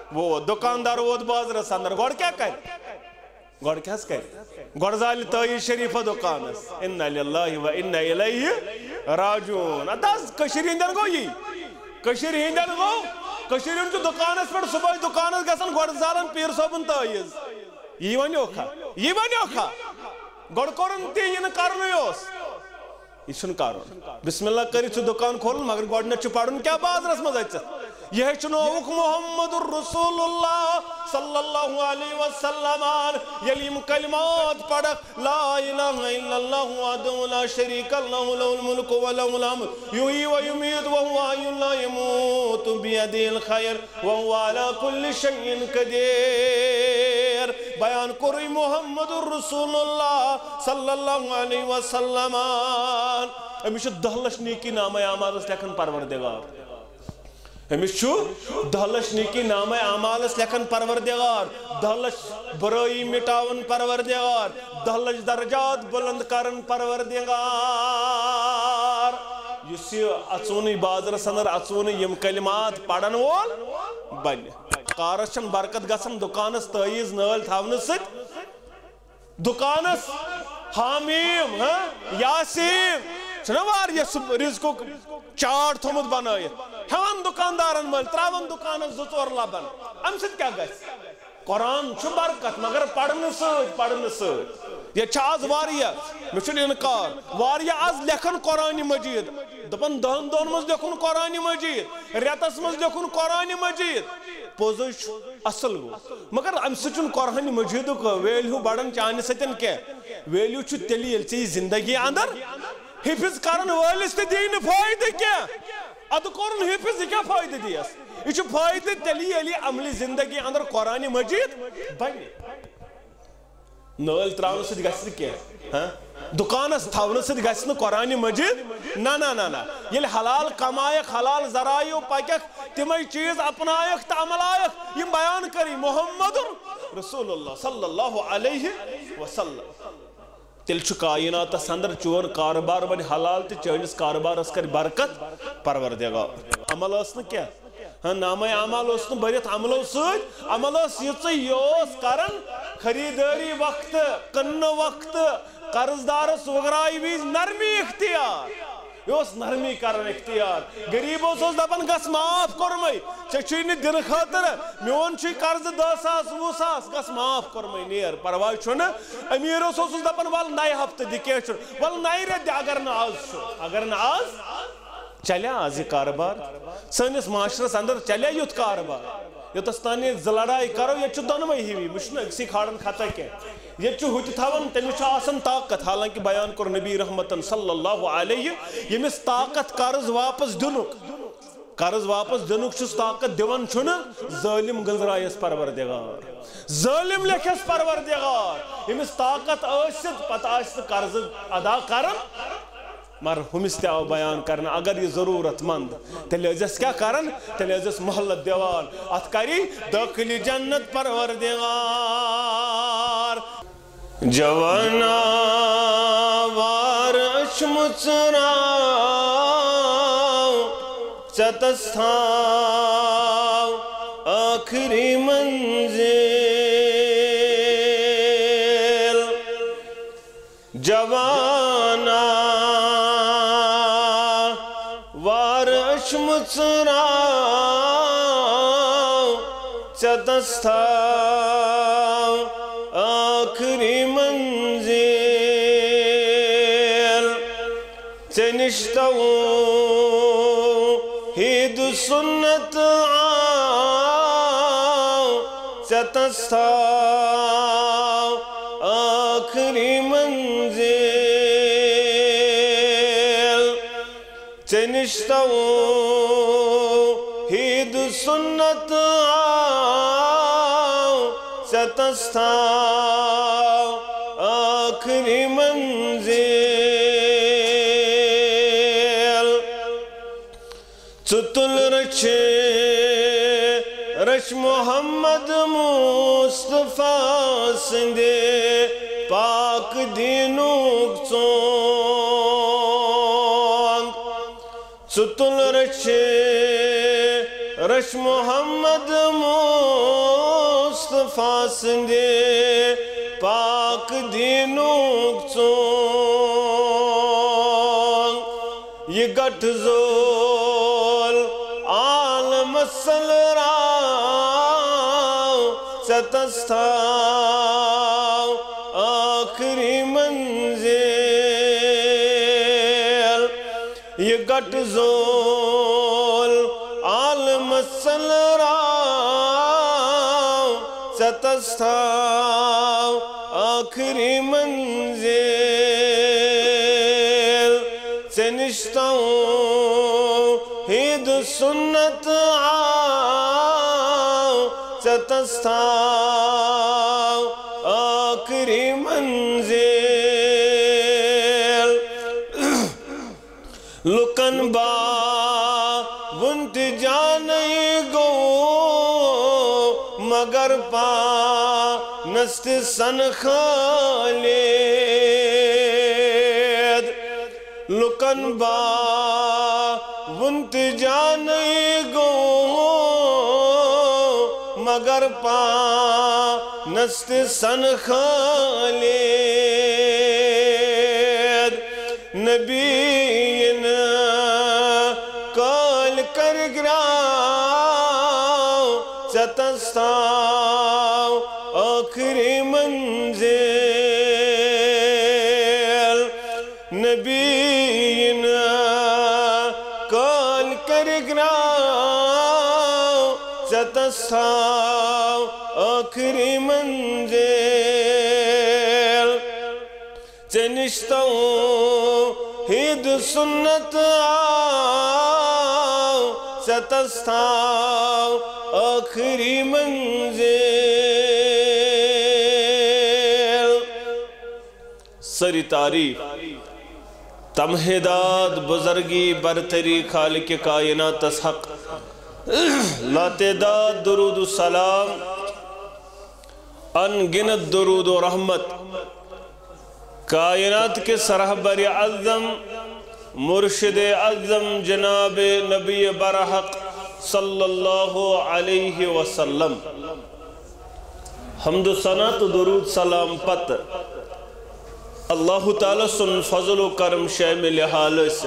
وہ دکاندار ووت بازرس اندر گوڑ کیا کر گوڑ کیا کر گوڑ زال تائی شریف دکانس اِنَّا لِلَّهِ وَإِنَّا إِلَيْهِ راجعون اداز کشیر ہندن گو یہ کشیر ہندن گو کشیر ہندن جو دکانس پر صبح دکانس گسن گوڑ زالن پیر صوبن تائیز یہ ونیو کھا گوڑ کورن تی یہ نکارنو یوس یہ چھن کارون بسم اللہ کری چھو دکان کھولن مگر گوڑ نچو پاڑن کیا بازرس مزاچت یہ چنوک محمد الرسول اللہ صلی اللہ علیہ وسلم یلیم کلمات پڑھ لا الہ الا اللہ وحدہ لا شریک اللہ لہ الملک و لہ الحمد یحیی و یمیت وہو حی لا یموت بیدہ الخیر وہو علی کل شیء قدیر بیان کری محمد الرسول اللہ صلی اللہ علیہ وسلم امیش دہلش نیکی نام اعمال اس لیکن پروردگار ہمیش چھو دہلش نیکی نام اعمالس لکھن پروردگار دہلش برائی مٹاون پروردگار دہلش درجات بلند کرن پروردگار یسی اچونی بازر سندر اچونی یم کلمات پڑھن وول بن کارس چن برکت گسن دکانس تائیز نال تھاون ست دکانس حامیم یاسیم چھنوار یہ رزقو چاڑ تھومت بنائیت ہم دکاندارن مل تراون دکانس زور لبن ام ست کیا گس قرآن چھو برکت مگر پڑھن سوچ یہ چھاز واریا مچھل انکار واریا از لکھن قرآن مجید دپن دہن دون مز لکھن قرآن مجید ریتس مز لکھن قرآن مجید پوزش اصل ہو مگر ام سچن قرآن مجید کو ویلیو بڑھن چاہنے ستن کیا ویلیو چھو تلیل چی زندگی اندر حفظ کرن والس تے دین فائدہ کیا اد قرآن حفظ کیا فائدہ دیس یہ چھو فائدہ تلی علی عملی زندگی اندر قرآن مجید بنی نال تراؤن سے گھسن کیا دکانس تھاون سے گھسن قرآن مجید نا یہ حلال کمائک حلال ذرائع پکک تمہیں چیز اپنائک تا عملائک یہ بیان کری محمد رسول اللہ صلی اللہ علیہ وسلم تیل چھو کائنات سندر چون کاربار بنی حلال تی چونس کاربار اس کر برکت پروردگار عمل اسن کیا نام عمل اسن بریت عملو سوچ عمل اس یوس کرن خریداری وقت کن وقت قرضدار سوگرائی ویز نرمی اختیار یوس نرمی کرن اختیار غریبو سوز دپن گس معاف کرمائی چچینی دن خاطر میون چی قرض 10,000 20,000 گس معاف کرمائی نیر پروائی چھونا امیرو سوز دپن وال نائی ہفت دیکھے چھونا وال نائی رد اگر ناز چھو اگر ناز چلیا آزی کاربار سنس معاشرس اندر چلیا یوت کاربار یوتستانی زلڑائی کرو یہ چھو دونوئی ہی مشنا اکسی کھاڑن خطا کے یہ چھو ہوتی تھاون تیمیچ آسن طاقت حالانکہ بیان کر نبی رحمتن صلی اللہ علیہ یہ مس طاقت قرض واپس دنک چھس طاقت دیون چھونا ظالم گنزرائیس پروردگار ظالم لکھس پروردگار یہ مس طاقت آسد پتہ آسد قرض ادا کرن مر ہمس تیاو بیان کرنا اگر یہ ضرورت مند تیلے ازیس کیا کرن تیلے ازیس محلت دیوان ات کری داخلی جنت پروردگار جوانا وار اشمچراو ستستھاو آخری منزل جوانا مچراو ستستھاو آخری منزل چنشتو ہید سنت آو ستستھاو آخری منزل چنشتو ہید سنت آو ستستھاو آخری منزل چتل رچ محمد مصطفیٰ سندے پاک دینوک چتل رچ محمد مصطفیٰ مصطفیٰ سندے پاک دینوک چون یہ گٹ زول عالم سلراو ستستاو آخری منزل یہ گٹ زول عالم سلراو ستستاو آخری منزل سنشتاو ہید سنت آو ستستاو آخری منزل لکن با ونت جانی گو مگر پا نست سن خالد لکن با ونت جانی گو مگر پا نست سن خالد نبیین کال کرگراو ستستاو آخری منزل نبیین کال کرگراو ستستاو آخری منزل چنشتاو ہید سنت آو ستستاو آخری منزل سری تعریف تمہیداد بزرگی برتری خالق کائنات حق لاتعداد درود و سلام انگنت درود و رحمت کائنات کے سرحبر اعظم مرشد اعظم جناب نبی برحق صلی اللہ علیہ وسلم حمد و ثنا تو درود سلام پت اللہ تعالیٰ سن فضل و کرم شامل حالت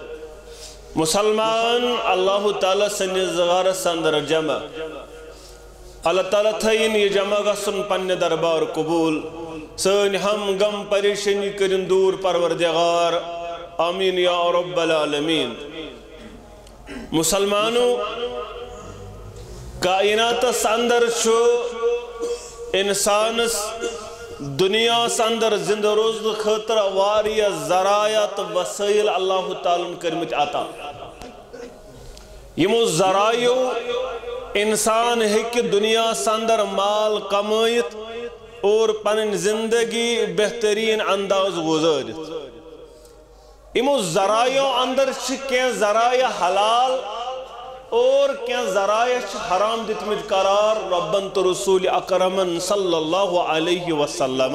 مسلمان اللہ تعالیٰ سن زغار سندر جمع اللہ تعالیٰ تھین یہ جمع کا سن پن دربار قبول سن ہم غم پریشانی کرن دور پروردگار آمین یا رب العالمین مسلمانوں کائنات سندر شو انسان دنیا سندر زندہ روز خطر واری ذرائع وسائل اللہ تعالیٰ کرمت عطا یمو ذرائع انسان ہے کہ دنیا سندر مال کمائت اور پنن زندگی بہترین انداز گزارت امو ذرائع اندر کیا ذرائع حلال اور کیا ذرائع حرام دتمت قرار ربن تو رسول اکرمن صلی اللہ علیہ وسلم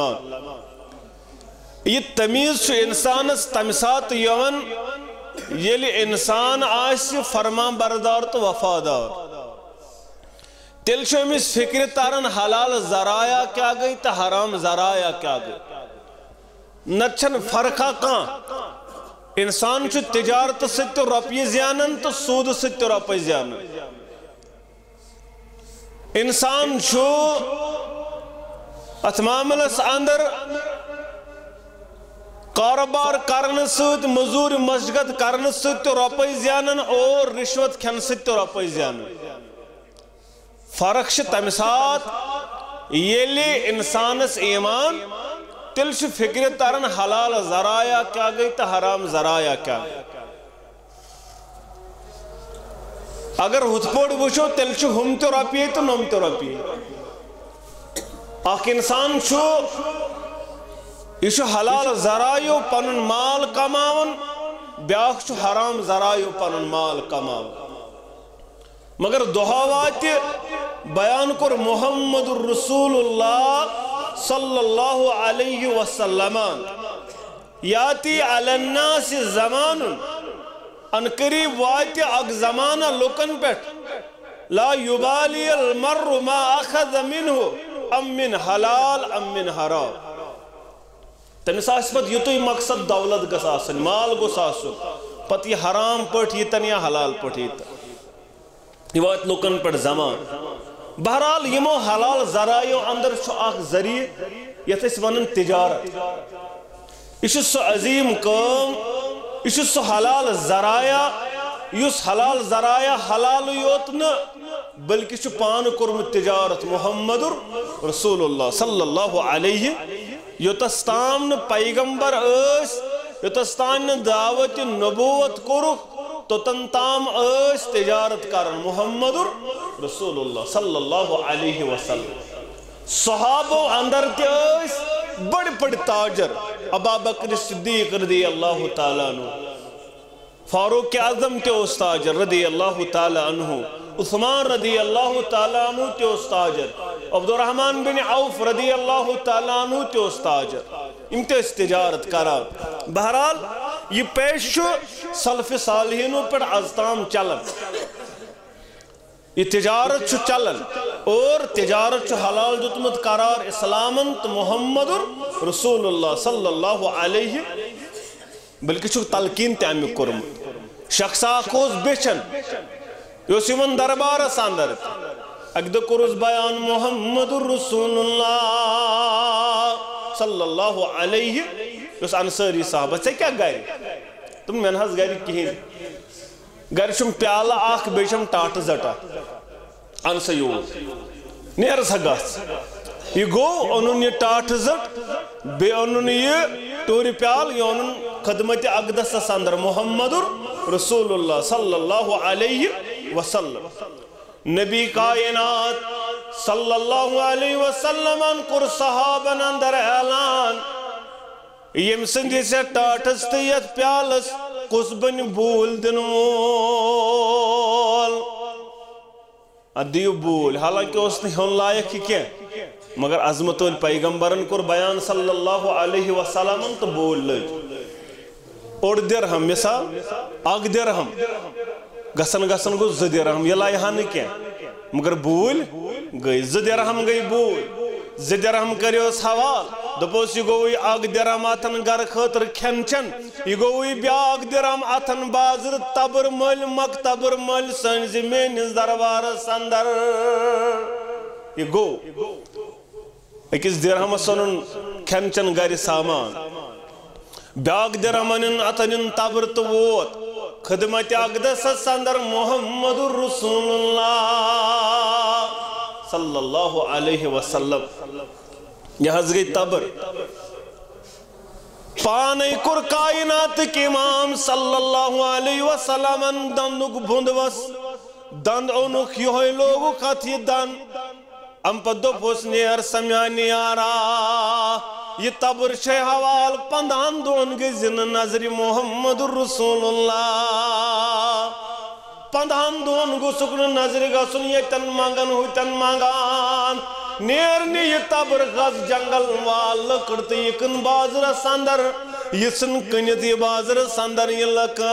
یہ تمیز چھ انسان تمسات یون یلی انسان آسی فرمان بردار تو وفادار تیل چھو امیس فکر تارن حلال ذرائع کیا گئی تا حرام ذرائع کیا گئی نچن فرقہ کان انسان چھو تجارت ست روپی زیانن تو سود ست روپی زیانن انسان چھو اتماملس اندر کاروبار کرن ست مزور مشغت کرن ست روپی زیانن اور رشوت کھن ست روپی زیانن فرق چھ تمسات یلی انسانس ایمان تل چھ فکر تارن حلال ذرائع کیا گئی تا حرام ذرائع کیا گئی اگر ہتھ پوڑ وچھو تل چھ ہم تو رپیے تو نم تو رپیے اک انسان چھو یہ چھ حلال ذرائع پنن مال کماون بیاکھ چھ حرام ذرائع پنن مال کماون مگر دہاوات بیان کر محمد الرسول اللہ صلی اللہ علیہ وسلم یاتی علی الناس زمان ان قریب واتی اک زمانہ لکن پیٹ لا یبالی المر ما اخذ منہ ام من حلال ام من حرام تمس آس پت یتوی مقصد دولت گس آسن مال گوس آسن پت یہ حرام پٹ یتن یا حلال پٹ یتن یہ وات لوکن پٹ زمان بہرحال یمو حلال ذرائعو اندر چھو اخ ذریعہ یت اس ونن تجارت یہ سو عظیم کام یہ سو حلال ذرائع یس حلال ذرائع حلال یوت نہ بلکہ چھ پان کورمت تجارت محمد رسول اللہ صلی اللہ علیہ یوتستان پیغمبر اس یوتستان دعوت نبوت کورک توتن تام اس تجارت کرن محمد رسول اللہ صلی اللہ علیہ وسلم صحابو اندر تے اس بڑ بڑ تاجر ابا بکر صدیق رضی اللہ تعالیٰ عنہ فاروق اعظم تے اس تاجر رضی اللہ تعالیٰ عنہ عثمان رضی اللہ تعالیٰ عنہ تے اس تاجر عبد الرحمن بن عوف رضی اللہ تعالیٰ عنہ تے اس تاجر امتے اس تجارت کرا بہرحال یہ پیش سلف صالحینوں پر ازتام چلن یہ تجارت چھو چلن اور تجارت چھو حلال جتمت قرار اسلامن تو محمد رسول اللہ صلی اللہ علیہ بلکہ چھو تلقین تعمی کرم شخص آکوز بیچن یوسیون دربار ساندر اگد کرز بیان محمد رسول اللہ صلی اللہ علیہ یوس انصاری صاحبہ سے کیا گئی تم میں نحس گئی کہیں گھر شم پیالہ آکھ بیشم ٹاٹ زٹا انسیو نیر سگاس یہ گو انہوں یہ ٹاٹ زٹ بے انہوں یہ ٹوری پیال یہ انہوں خدمت اقدس ساندر محمد رسول اللہ صلی اللہ علیہ وسلم نبی کائنات صلی اللہ علیہ وسلم انکر صحابن اندر اعلان یم سندی سے ٹاٹس تیت پیالس قصبن بول دن مول ادیو بول حالانکہ اس نے ہن لائق کی کیا مگر عظمت الپیغمبرن کر بیان صلی اللہ علیہ وسلم تو بول لج اور درہم مثال اگ درہم گسن گسن گو ز درہم یہ لائحہ نہیں کیا مگر بول گئی ز درہم گئی بول ز درہم کریو سوال دپوس یہ گوئی اگ درہم آتن گر خطر کھنچن یہ گوئی بیاگ درہم آتن بازر تبر مل مکتبر مل سنز میں دربار سندر یہ گو اکس درہم سنن کھنچن گر سامان بیاگ درہمن آتن تبر تو ووت خدمت اقدس سندر محمد رسول اللہ صلی اللہ علیہ وسلم یہاں گئی تبر پانے کر کائنات کی امام صلی اللہ علیہ وسلم دندک بھندوس دند اونک یہ لوگو کھتی دند ام پا دو پوس نیر سمیانی آرا یہ تبر شے حوال پندان دون گئی زن نظر محمد رسول اللہ پندان دون گو سکن نظر گا سن یہ تن مانگن ہوئی تن مانگان نیرنی یہ تبر غز جنگل وال لکڑتی یکن بازر سندر یہ سن کنیتی بازر سندر یہ لکڑ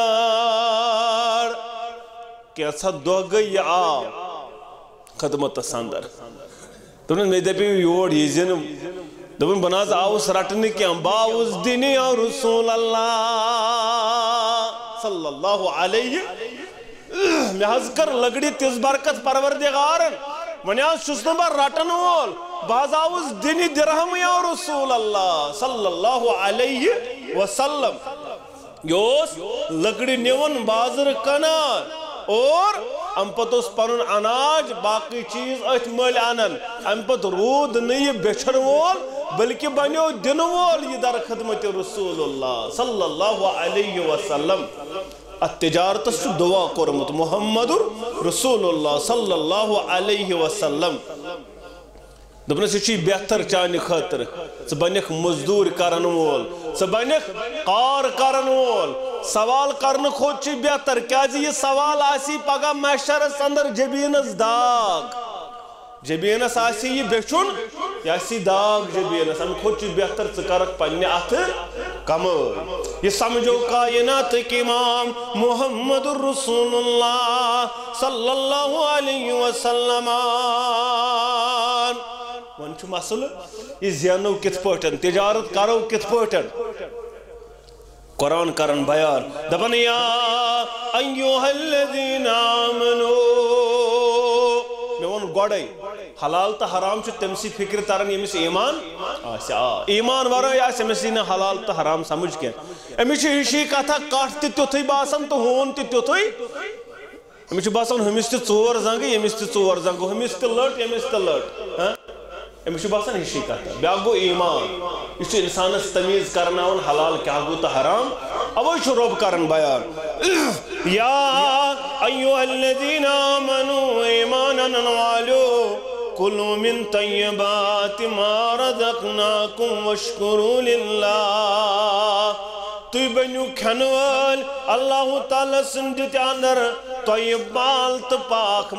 کیسا دو گئی آو خدمت سندر تو نے میدے پہ یوڑ یہ زن دبن بناز آوس رٹنے کیا باوز دینی اور رسول اللہ صلی اللہ علیہ میں حضکر لگڑی تیز برکت پروردگارن منیاز شسنبر رٹن وول باز آوز دینی درہم یا رسول اللہ صلی اللہ علیہ وسلم یوس لگڑی نیون بازر کنان اور امپت اس پنن اناج باقی چیز ایت مل آنن امپت رود نہیں بیچھن وول بلکہ بنیو دن وول یہ در خدمت رسول اللہ صلی اللہ علیہ وسلم التجارت سے دعا کرمت محمد رسول اللہ صلی اللہ علیہ وسلم دبنے سے چی بہتر چانی خطر سے بنیک مزدور کرن وول سے بنیک قار کرن وول سوال کرن خود چی بہتر کیا جی یہ سوال آسی پگا محشر سندر جبینس داغ جبینس آسی یہ بیچن یا سی داغ جبینس ہم خود چی بہتر سکرک پنی آتر کمر یہ سمجھو کائنات کی امام محمد الرسول اللہ صلی اللہ علیہ وسلم ون مسل یہ زینو کت پٹن تجارت کرو کت پٹن قرآن کرن بیان دپن یا ایوہ الذین آمنو میں ون گوڑے حلال تا حرام چھ تمسی فکر ترن یمس ایمان ایمان ورائے آس امس نا حلال تا حرام سمجھ کے امس ہشی کتھا کٹ تہ تیتھے باسان تو ہون تہ تیتھے امس باسان ہمس تہ ژور زنگ یمس تہ ژور زنگ ہمس تہ لٹ یمس تہ لٹ امس باسان ہشی کتھا بیا گو ایمان یہ انسانس تمیز کرناون حلال کیا گو تو حرام اوے چھ رب کرن بیان یا ایھا الذین آمنوا ایمانن والو کلوا من طیبات ما رزقناکم واشکروا للہ تُوی بنیو کھنوال اللہ تعالیٰ سندت اندر طیب مال تو پاک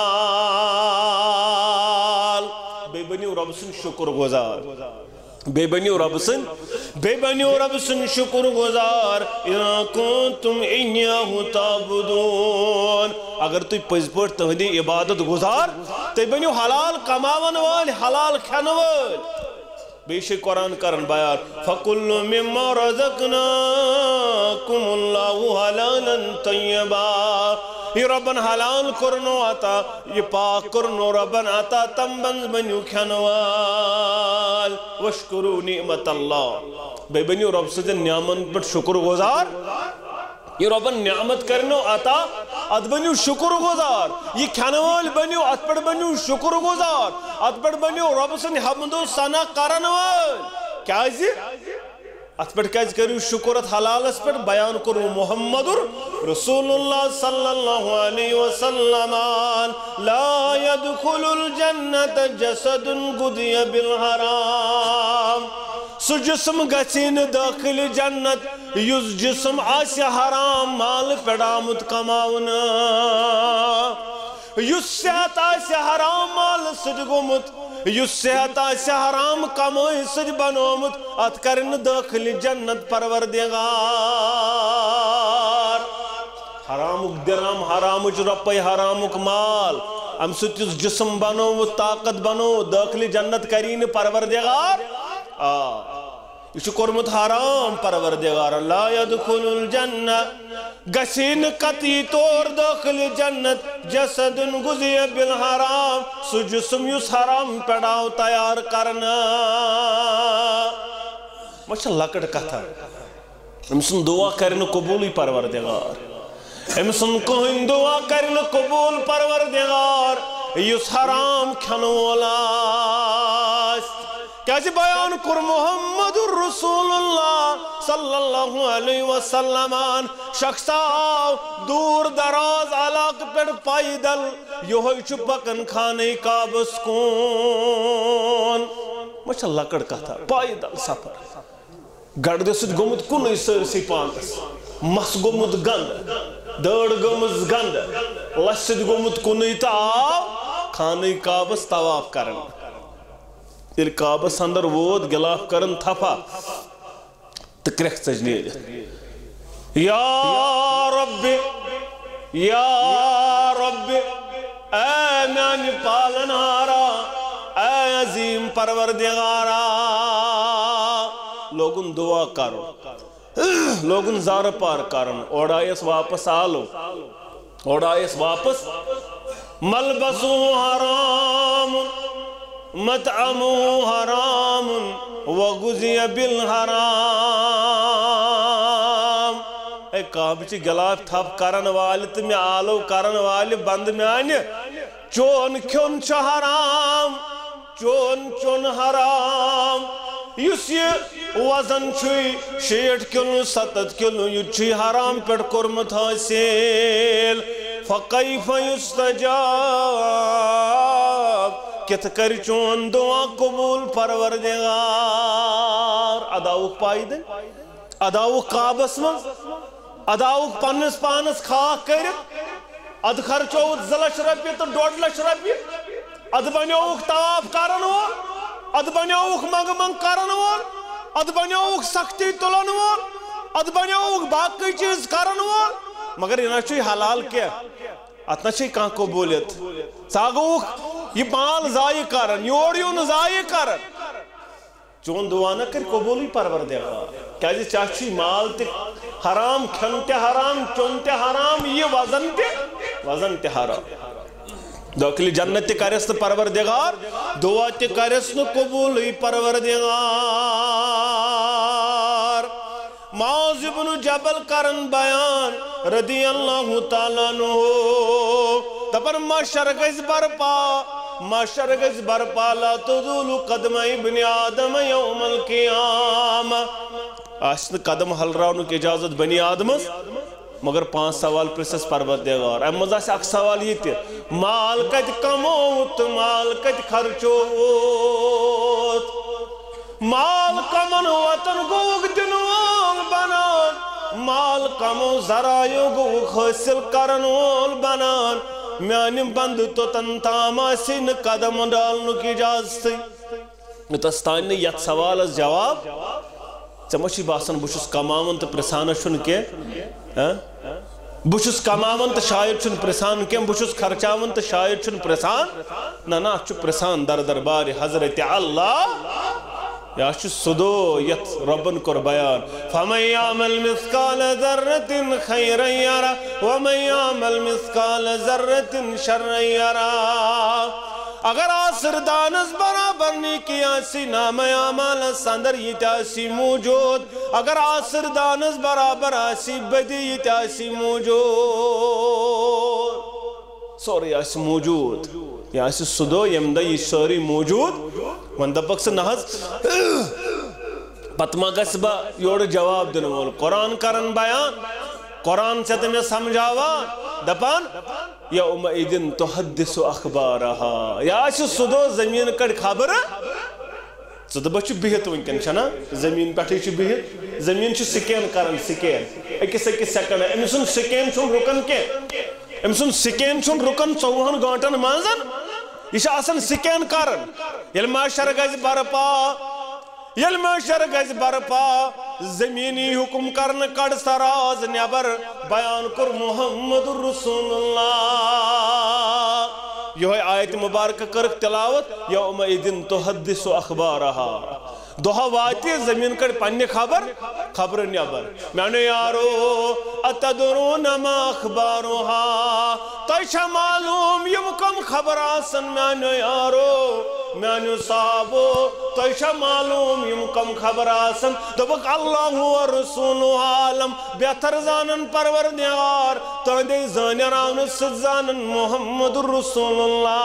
مال بے بنیو رب سن شکر گزار بے بنیو رب سن شکر گزار اِذَا كُنْتُمْ إِيَّاهُ تَعْبُدُونَ اگر تُوی پز پٲٹھۍ تہنٛدی عبادت گزار تُہۍ بنیو حلال کماون وٲلۍ حلال کھٮ۪نہٕ وٲلۍ بیٚیہِ چھِ قرآن کرن بیان فَكُلُّ مِمَّا رَزَقْنَاكُمُ اللَّهُ حَلَالًا طَيِّبًا یہ ربن حلال کرنو آتا یہ پاک کرنو ربن آتا تم بنیو کھنوال وشکرو نعمت اللہ بے بنیو رب سجن نعمت پر شکر گزار یہ ربن نعمت کرنو آتا ات بنیو شکر گزار یہ کھنوال بنیو ات پر بنیو شکر گزار ات پر بنیو رب سن حمد و ثنا کرنوال کیا ہے ات پر کیز کریو شکرت حلال اس پر بیان کرو محمد رسول اللہ صلی اللہ علیہ وسلم لا يدخل الجنت جسد غذی بالحرام سو جسم گچین داخل جنت یس جسم آسی حرام مال پیڑامت کماؤنا یس صحت آسی حرام مال سج گومت یس صحت آسی حرام کمائی سج بنومت ات کرن داخل جنت پروردگار حرامک درام حرامک رپے حرامک مال ام ستیس جسم بنومت طاقت بنو داخل جنت کرین پروردگار یہ کرمت حرام پروردگار لا يدخل الجنہ گسین قطعی طور داخل جنت جسد غذی بالحرام سو جسم یس حرام پیڑاو تیار کرنا مچھا لکڑ کتھا امسن دعا کرن قبولی پروردگار امسن کوہن دعا کرن قبول پروردگار یس حرام کھنولا کیسے بیان کر محمد رسول اللہ صلی اللہ علیہ وسلم شخص آو دور دراز علاق پر پائدل یہ چپکن کھانے کعبس کون مچھا لکڑ کتھا پائدل سفر گرد سد گمت کنی سرسی پانس مس گمت گند دڑ گمت گند لسد گمت کنی تا کھانے کعبس طواف کرن یل کعبس اندر ووت گلاف کرن تھپا تکرخ سجنیر یا رب اے میانی پالنہارا اے عظیم پروردگارا لوگن دعا کرو لوگن زار پار کرن اوڑائیس واپس آلو اوڑائیس واپس ملبسو حرام مطعمو حرام وغذی بالحرام اے کعبچی گلاف تھپ کرن والی تو میں آلو کرن والی بند میں آنے چون کیون چھ حرام چون حرام یس یہ وزن چھوئی 60 کلو 70 کلو یہ چھوئی حرام پیٹ کرمت حاصل فقیف یستجاب کت کر چون دعا قبول پروردگار اداؤک پائی دیں اداؤک کعبس من اداؤک پانس پانس خاک کرت اد خرچوت 2 لچھ رپی تو 1.5 لچھ رپی اد بنیوک طواف کرن وول اد بنیوک منگ منگ کرن وول اد بنیوک سختی تلن وول اد بنیوک باقی چیز کرن وول مگر یہ نہ حلال کیا اتنا کان قبولیت ساگوک یہ مال ضائع کرن یور یون ضائع کرن چون دعا نہ کر قبولی پروردگار کیازِ چاچی مال تے حرام کھن تے حرام چون تے حرام یہ وزن تے حرام داخلی جنت تے کرس پروردگار دعا تے کرس قبولی پروردگار معاذ بن جبل کرن بیان رضی اللہ تعالیٰ عنہ دپن محشر گژھِ برپا لا تزول قدم ابن آدم یوم القیامہ آسن قدم ہلراونک اجازت بنی آدمس مگر 5 سوال پرسس پروردگار ام مز آسہِ اکھ سوال یہ تہِ مال کتہِ کموت مال کتہِ خرچوت مال کمن وطن گوک دن وول بنان مال کمو ذرایو گوک حاصل کرن وول بنان میانہ بند توتن تام آسہِ نہٕ قدم ڈالنُک اجازتٕے یوتس تانۍ نہٕ یتھ سوالس جواب ژےٚ ما چھُے باسان بہٕ چھُس کماوان تہٕ پرژھانس چھُنہٕ کینٛہہ بہٕ چھُس کماوان تہٕ شاید چھُنہٕ پرژھان کینٛہہ بہٕ چھُس خرچاوان تہٕ شاید چھُنہٕ پرژھان نہ اتھ چھُ پرژھان در دربارِ حضرت اللہ یا چھُ سُہ دۄہ یتھ رۄبن کوٚر بیان فَمَن یعمل مثقال ذرة خیرا یرا وَمَن یعمل مثقال ذرة شرا یرا اگر آسر دانس برابر نیکی آسی نام اعمالس اندر یہ تاسی موجود اگر آسر دانس برابر آسی بدی یہ تاسی موجود سوری آسی موجود یہ آسی صدو یمدہ یہ سوری موجود من دپک سے نحض پتما گسبہ یوڑ جواب دنوال قرآن کرن بیان قرآن سے تمہیں سمجھاوا دپان یوم ایدن تحدث اخبارها یا آسی صدو زمین کڑ خبر صدبہ چھو بہت ونکن چھنا زمین پٹھے چھو بہت زمین چھو سکین کرن سکین اکس سیکنڈ امسن سکین چھون رکن کے امسن سکین چھون رکن 24 گھنٹن منزن یہ آسن سکین کرن یل معاشر گز برپا زمینی حکم کرن کڑ سراز نیبر بیان کر محمد رسول اللہ یہ آیت مبارک کرک تلاوت یوم ایدن تحدث اخبارها دوہا واتی زمین کڑ پنی خبر نیبر میانے یارو اتدرون ما اخبارها تیشا معلوم یم کم خبر آسن میانے یارو میانو صحابو تیشا معلوم یم کم خبر آسن دبک اللہ و رسول عالم بہتر زانن پروردگار تہندے زانیران ست زانن محمد رسول اللہ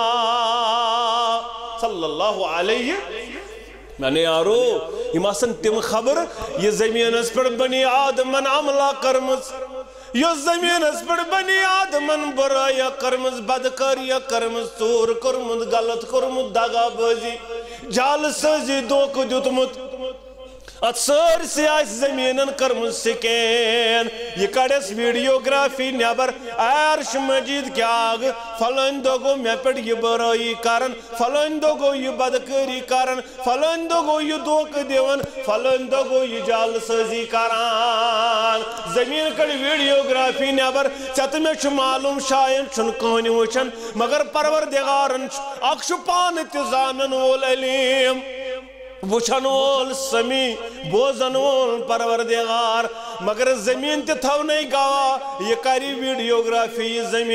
صلی اللہ علیہ میانے یارو یم آسن تم خبر یہ زمین اس پر بنی آدمن عملہ کرمز یہ زمین اس پر بنی آدمن برایا کرمز بدکاریا کرمز چور کرمز غلط کرمز دغا بازی جال سازی دوک دیتمت ات سر سے آس زمینن کرمز سکین یہ کڑس ویڈیوگرافی نیبر عرش مجید کیا آگ فلن دو گو میں پڑ یہ برائی کارن فلن دو گو یہ بدکاری کارن فلن دو گو یہ دوک دیون فلن دو گو یہ جال سازی کارن زمین کڑ ویڈیوگرافی نیبر چت میں چھ معلوم شاید چھن کہنی وچن مگر پروردگارن اکشو پانت زانن وول علیم وچھن وول سمی بوزن وول پروردگار مگر زمین تے تھو نہیں گوا یہ کری ویڈیوگرافی زمین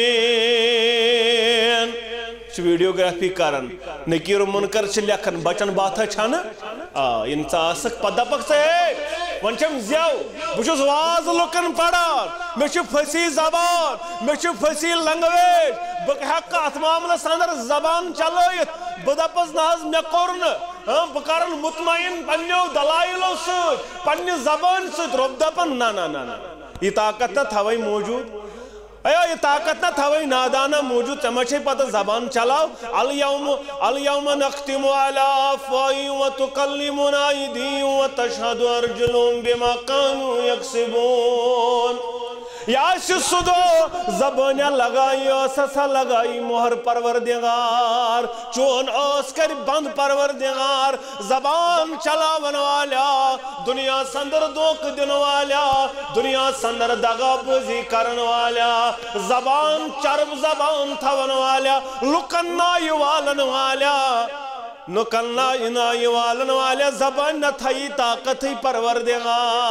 ویڈیوگرافی کرن نکیر و منکر چھ لکھن بچن باتھا چھانا انسا آسک پدہ پک سے ون چھم زیو بچھوس واز لکن پڑا میں چھو پھسی زبان میں چھو پھسی لنگویج بکہ ات معاملہ سندر زبان چلویت بدپس ناز میں قرن بکارن مطمئن پنیو دلائلو سوچ پنی زبان سوچ رب دپن نا یہ طاقت نہ تھوئی موجود یہ طاقت نہ تھوئی نادانہ موجود چمچے پتہ زبان چلاو الیوم نختم علی افواہہم وتکلمنا ایدیہم وتشہد ارجلہم بما کانوا یکسبون याश सुदो ज़बानिया लगाई ससा लगाई मोहर परवरदिगार चोन ओस कर बंद परवरदिगार ज़बान चलावन वाला दुनिया संदर दोक दिन वाला दुनिया संदर दगाबूजी करन वाला ज़बान चरब ज़बान थवन वाला लुकन्ना युवालन वाला नुकन्ना इना युवालन वाला ज़बान न थई ताकत ही परवरदिगार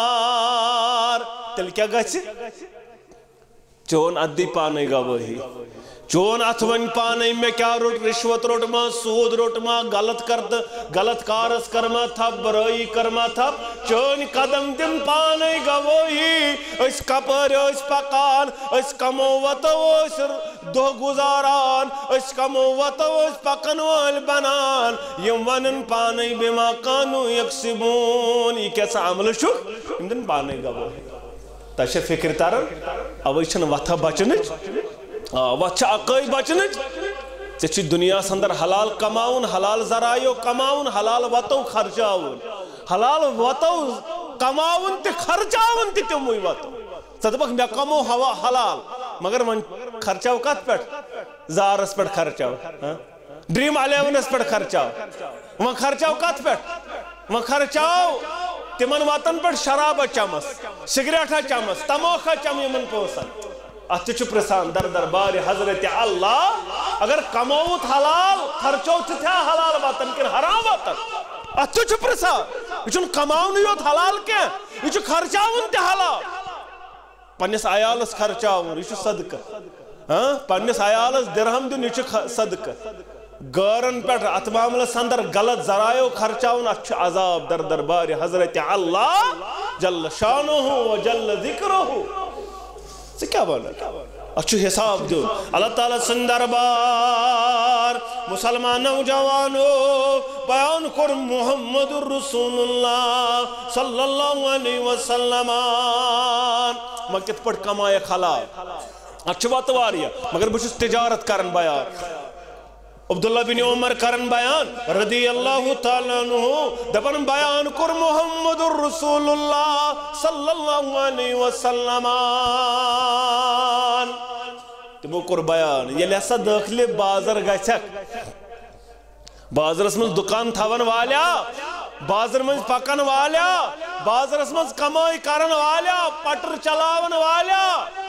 तेल क्या गछ चोन अद्दी पाने गवाही चोन अथवन पाने में क्या रोट रिश्वत रोट मा सूद रोट मा गलत कारस कर्मा था बराई कर्मा था चोन कदम दिन पाने गवाही इस कपर इस पकान इस कमोवत इस दो गुजारान इस कमोवत इस पकन वाल बनान यम वनन पाने बिमा कानू यक्सिबून ये कैसा अमल शु इन दिन पाने गवाही तशे फिक्र तरन अवैशन वथा बचनच वथा अकई बचनच चे दुनिया अंदर हलाल कमाउन हलाल जरायो कमाउन हलाल वतो खर्चाउन हलाल वतो कमाउन ते खर्चाउन ते तुम वतो सदबक मे कमो हवा हलाल मगर मन खर्चाव कत पे जारस पे खर्चाव ड्रीम 11 पे खर्चाव वह खर्चाव कत पे वह खर्चाव तिमन वातन पर शराब चमस सिगरेट चमस तमोखा चम यमन पोसन अत प्रसान दर दरबार हजरत अल्लाह अगर कमौत हलाल खर्चो था हलाल वातन कि हराम वातन अत प्रसान यह कमाउन योत हलाल क्या यह खर्चाउन ते हलाल पन्निस आयालस खर्चाउन यह सदक पन्निस आयालस दिरहम दिन यह सदक गरन पे अत मामलस अंदर गलत जरायो खर्चाउन अच्छ अजाब दर दरबार हजरत अल्लाह जल्ल शानुहु व जल्ल जिक्रुहु से क्या बना अच्छु हिसाब दो अल्लाह ताला सन दरबार मुसलमान नौजवानो बयान कर मुहम्मदुर रसूलुल्लाह सल्लल्लाहु अलैहि वसल्लम मकित पड़ कमाए हलाल अच्छु बात वारिया मगर बुश तिजारत करन बयान अब्दुल्ला बिन उमर करन बयान रदी अल्लाह ताला अन्हु दपन बयान कर मुहम्मदुर रसूलुल्लाह सल्लल्लाहु अलैहि वसल्लम तमो कर बयान ये हसा दाखिल बाजार गछक बाजारस मज दुकान थवन वाल्या बाजार मज पकन वाल्या बाजारस मज कमाई करन वाल्या पटर चलावन वाल्या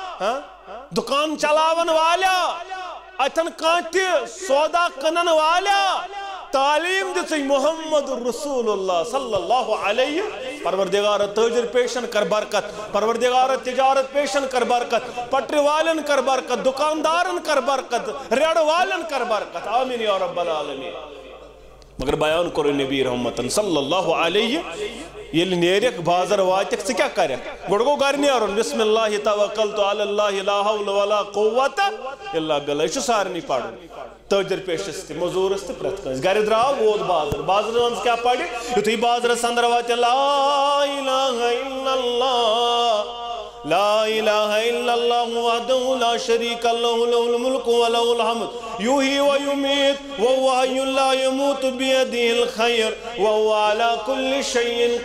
दुकान चलावन वाल्या अतन कांति सौदा कनन वाला तालीम दिस मुहम्मद रसूलुल्लाह सल्लल्लाहु अलैहि परवरदिगार ताजर पेशन कर बरकत परवरदिगार तिजारत पेशन कर बरकत पटरी वालन कर बरकत दुकानदारन कर बरकत रेड़ वालन कर बरकत आमीन या रब्बल आलमीन मगर बयान करो नबी रहमतन सल्लल्लाहु अलैहि ये नेरक बाजार वातक से क्या करे गुड़गो घर नेरुन बिस्मिल्लाह तवक्कलतु अलल्लाह ला हौला वला कुव्वता इल्ला बिल्लाह यह सारे पढ़ तजर पेशस मजूरस प्रत घर द्राव वोत बाजार मन क्या पढ़ युथी बाजार अंदर वात ला इलाहा इल्लल्लाह ला इलाहा इल्लल्लाह वहदहु ला शरीका लहु लहुल मुल्कु व लहुल हम्द युही व युमीत व हुवा हय्युन ला यमूतु बियदिहिल खैर व हुवा अला कुल्लि शैइन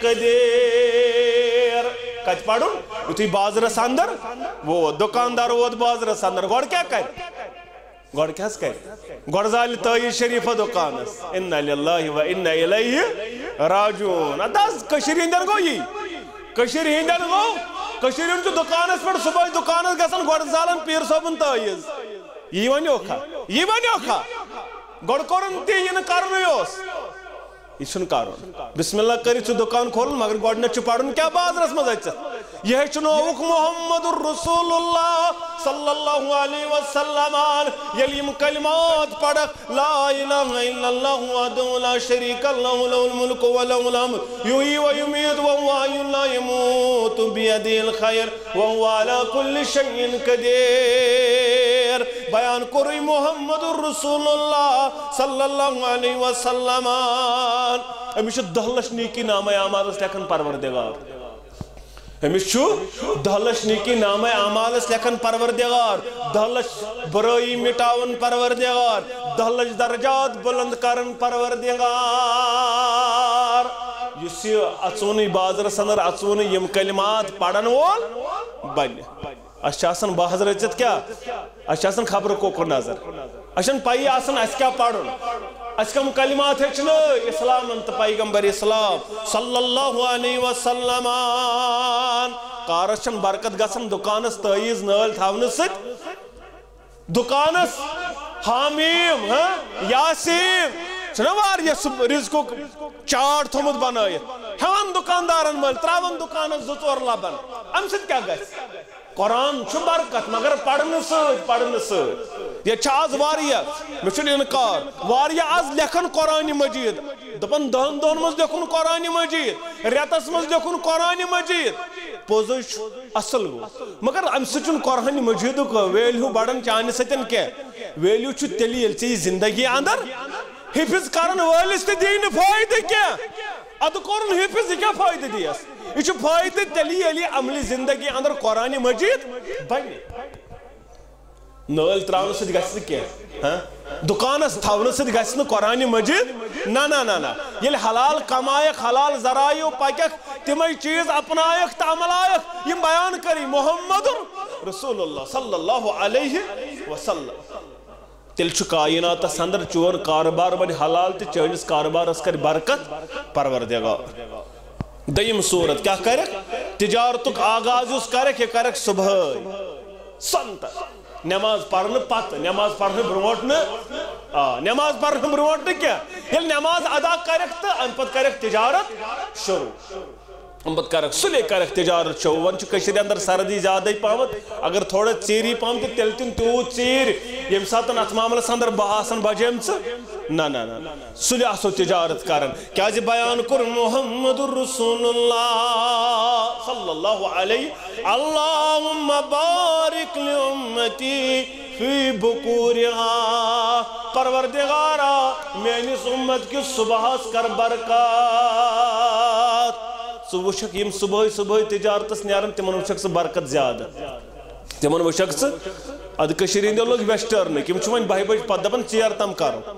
कदीर कत पढ़ुन युथी बाजार अंदर वो दुकानदार वोत बाजार अंदर गोड़ क्या कर गोड़ क्या कर गोड़ जाल तई शरीफ दुकानस इन्ना लिल्लाहि व इन्ना इलैहि राजिऊन अदास कशीर हिंदन गो यी कशीर हिंदन गो कशीर हिंद दुकानस पर सुबह दुकानस गसन गोड़ जालन पीर सोबन तईज यी वन्यो खा गोड़ करन ती इन करन योस यह कारण बिस्मिल्लाह कर दुकान खोल मगर गोडन पढ़न क्या बाजारस मज यह चुनोक मुहम्मदुर रसूलुल्लाह सल्लल्लाहु अलैहि वसल्लम यलिम कलिमात पढ़ ला इलाहा इल्लल्लाह वहदहु ला शरीका लहु लहुल मुल्कु व लहुल हम्द युहयी व युमीत व हुवा हय्युन ला यमूतु बियदिहिल खैर व हुवा अला कुल्लि शैइन कदीर बयान करो मुहम्मदुर रसूलुल्लाह सल्लल्लाहु अलैहि वसल्लम अमिश 10 लाख नेकी नामे आमाल लेखन परवरदिगार अमिश 10 लाख नेकी नामे आमाल लेखन परवरदिगार 10 लाख बुराई मिटावन परवरदिगार 10 लाख दर्जात बुलंद करन परवरदिगार अचून बाजार अंदर अचून यम कलिमात पढ़न वोल बन آسان باز رچت کیا آسان خبر کوکر نظر اچھن پائی آسان اس کیا پڑھن اس کم کلمات ہچن اسلام انت پیغمبر اسلام صلی اللہ علیہ وسلم کارس چھن برکت گژھن دکانس تیز نال تھاونس ست دکانس حامیم یاسین چھنا واریاہ رزقک چاٹ تھومت بنائیت ہیوان دکاندارن مل تراون دکانس زٕ ژور لبن ام سۭتۍ کیاہ گژھِ قرآن چھُ برکت مگر پڑھنہٕ سۭتۍ یہ آز واریاہ مےٚ چھُنہٕ انکار واریاہ آز لیکھن قرآن مجید دپن 10 دۄہن منٛز لیکھُن قرآن مجید رٮ۪تس منٛز لیکھُن قرآن مجید پوٚزُے چھُ اصل گوٚو مگر امہِ سۭتۍ چھُنہٕ قرآن مجیدُک ویلیوٗ بڑان چانہِ سۭتۍ کینٛہہ ویلیوٗ چھُ تیٚلہِ ییٚلہِ ژےٚ یہِ زندگی اندر حفظ کرن وٲلِس تہِ دی نہٕ فٲیدٕ کینٛہہ ادٕ کوٚرُن حفظ یہِ کیٛاہ فٲیدٕ دِیَس یہ چھُ فٲیدٕ تیٚلہِ ییٚلہِ عملی زندگی اندر قرآن مجید بنہِ نٲلۍ تراونہٕ سۭتۍ گژھِ نہٕ کینٛہہ دُکانس تھاونہٕ سۭتۍ گژھِ نہٕ قرآن مجید نہ ییٚلہِ حلال کمایکھ حلال ذرایعو پککھ تِمے چیٖز اپنایکھ تہٕ عملایکھ یِم بیان کری محمد رسول اللہ صلی اللہ علیہ وسلم تیٚلہِ چھُ کائناتس اندر چون کاربار بنہِ حلال تہٕ چٲنِس کاربارس کر برکت پروردگار دوٚیِم صورت کیا کرکھ تجارتُک آغاز یُس کرکھ یہِ کرکھ صبحٲے سنتر نماز پرنہٕ پتہٕ نماز پرنہٕ برونٛٹھ نہٕ نماز پرنہٕ برونٛٹھ نہٕ کینٛہہ ییٚلہِ نماز ادا کرکھ تہٕ امہِ پتہٕ کرکھ تجارت شروع امہِ پتہٕ کرکھ سُلے کرکھ تجارت شروع وۄنۍ چھُ کٔشیٖرِ اندر سردی زیادے پہمت اگر تھوڑا ژیٖری پہم تہٕ تیٚلہِ تہِ تیوٗت ژیٖرۍ ییٚمہِ ساتہٕ اتھ معاملس اندر بہہ آسن بجیمژٕ نہ سُلہِ آسو تجارت کران کیازِ بیان کوٚر محمد رسول اللہ صلی اللہ علیہ اللہم بارک لأمتی فی بکورہا پروردگارا میانس امت کس صبحس کر برکات ژٕ وٕچھکھ یِم صبحٲے تجارتس نیران تِمن وٕچھکھ ژٕ برکت زیادٕ تِمن وٕچھکھ ژٕ ادٕ کٔشیٖرِ ہٕنٛدیو لوگ ویسٹٲرنٕکۍ یِم چھِ وۄنۍ 12 بجہِ پتہٕ دپان ژیر تام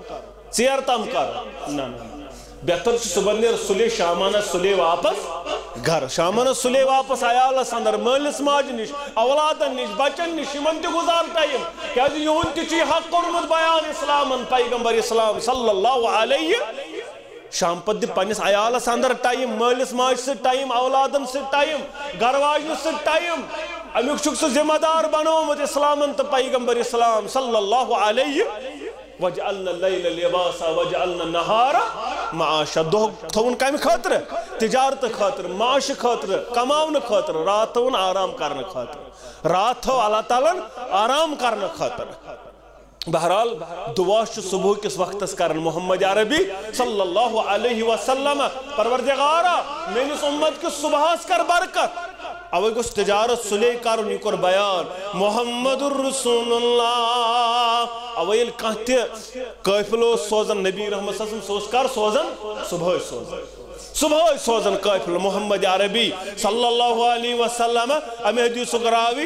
کرو نہ بہتر چھُ صبحن نیر سُلے شامانس سُلے واپس گھر شامانس سُلے واپس عیالس اندر مٲلِس ماجہِ نِش اولادن نِش بچن نِش یِمن تہِ گُزار ٹایم کیازِ یِہُنٛد تہِ چھُ یہِ حق کوٚرمُت بیان اسلامن پیغمبر اسلام صلی اللہ علیہ شام پتہٕ دِ پننِس عیالس اندر ٹایم مٲلِس ماجہِ سۭتۍ ٹایم اولادن سۭتۍ ٹایم گھر واجنہِ سۭتۍ ٹایم امیُک چھُکھ ژٕ ذمہ دار بنومُت اسلامن تہٕ پیغمبر اسلام صلی اللہ علیہ وجعلنا اللیل لباسا وجعلنا النہار معاشا دۄہ تھوُن کمہِ خٲطرٕ تجارت خٲطرٕ معاشہٕ خٲطرٕ کماونہٕ خٲطرٕ رات تھوُن آرام کرنہٕ خٲطرٕ رات تھو اللہ تعالیٰ آرام کرنہٕ خٲطرٕ بہرحال دعا چھُ صبح کس وقتس کرن محمد عربی صلی اللہ علیہ وسلم پروردگارا میٲنِس امت کس صبحس کر برکت اوے گوٚژھ تجارت سُلے کرُن یہِ کوٚر بیان محمد رسول اللہ اوے ییٚلہِ کانٛہہ تہِ قٲفِلہٕ اوس سوزان نبی رحمت صلی اللہ علیہ وسلم سُہ اوس کر سوزان صبحٲے سوزان قٲفِلہٕ محمد عربی صلی اللہ علیہ وسلم امہِ حدیثُک راوی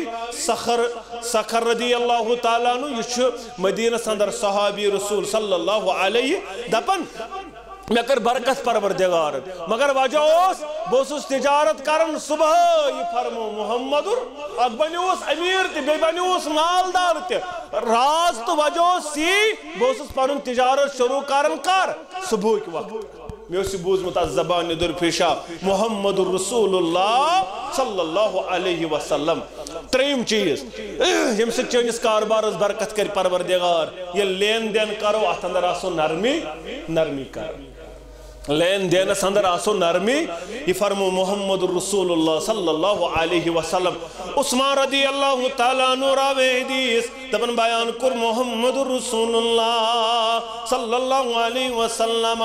سخر رضی اللہ تعالیٰ عنہ یہِ چھُ مدینس اندر صحابی رسول صلی اللہ علیہ دپان مےٚ کٔر برکت پروردگار مگر وجہ اوس بہٕ اوسُس تجارت کران صبحٲے فرمو محمد اکھ بنیوس امیر تہِ بیٚیہِ بنیوس مالدار تہِ راز تہٕ وجہ اوس یی بہٕ اوسُس پنُن تجارت شروع کران کر صبحُک وقت مےٚ اوس یہِ بوٗزمُت اتھ زبانہِ درپیشا محمد رسول اللہ صلی اللہ علیہ وسلم ترٛیٚیِم چیٖز ییٚمہِ سۭتۍ چٲنِس کاربارس برکت کرِ پروردگار ییٚلہِ لین دین کرو اتھ اندر آسو نرمی کرو لین دینس اندر آسو نرمی یہ فرمو محمد رسول اللہ صلی اللہ علیہ وسلم عثمان رضی اللہ تعالیٰ عنہ راوی حدیث دپن بیان کر محمد رسول اللہ صلی اللہ علیہ وسلم